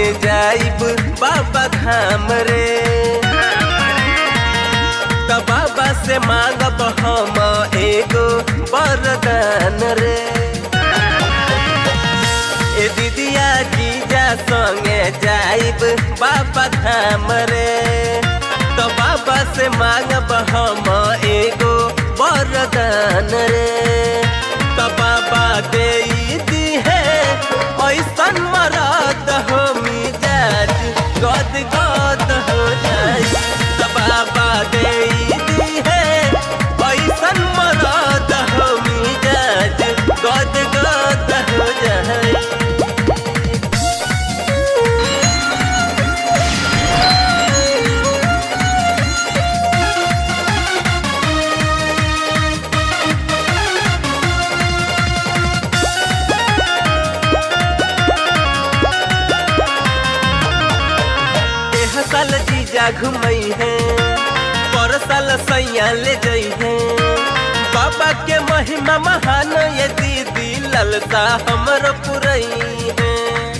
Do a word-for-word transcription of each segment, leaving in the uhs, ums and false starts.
जाइब बाबा धाम रे। त बाबा से मांगब हम एगो वरदान रे। ए दीदिया जीजा संगे जाइब बाबा धाम रे। तो बाबा से मांगब हम एगो वरदान रे। तो बाबा दे दी है ऐसन मरद हो मिजाज गद गद हो जाए। तो बाबा दे दी है ऐसन मरद हो मिजाज गद गद हो जाए। साल जीजा घुमई है पर साल सैया ले जई है। बाबा के महिमा महान ये दीदी ललता हमर पुरई है।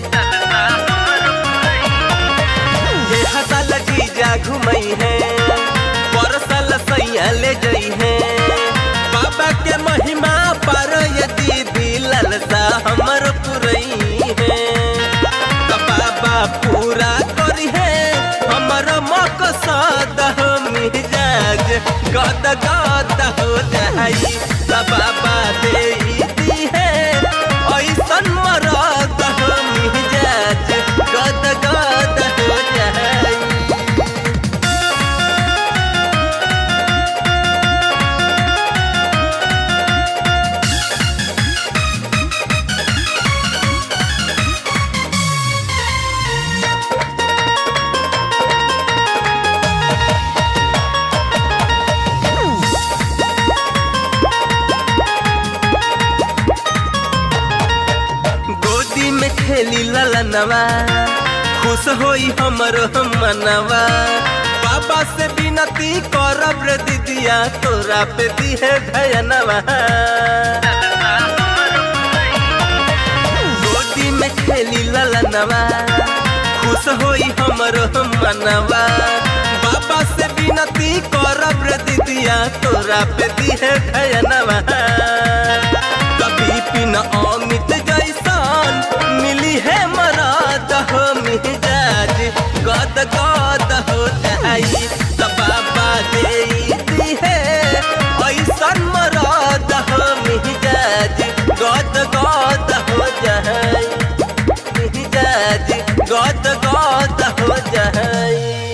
ये साल जीजा घुमई है पर साल सैया ले जई है। बाबा के महिमा पर ये दीदी ललता हमर पुरई है। बाबा पूरा करी है मकसद हो मिजाज गद गद हो जाई। बाबा दे दी है ऐसन मरद हो मिजाज गद गद हो जाई। में खेली ललनवा खुश होई हमर मनवा। बाबा से विनती करब रे दीदिया तोरा पे दिहे धयनवा। गोदी में खेली ललनवा खुश होई हमर मनवा। बाबा से विनती करब रे दीदिया तोरा पे दिहे धयनवा। कभी पिन अमित जैसन मिली है मरद हो मिजाज गद गद हो जाई। तो बाबा दे दी है ऐसन मरद हो मिजाज गद गद हो जाई। मिजाज गद गद हो जाई।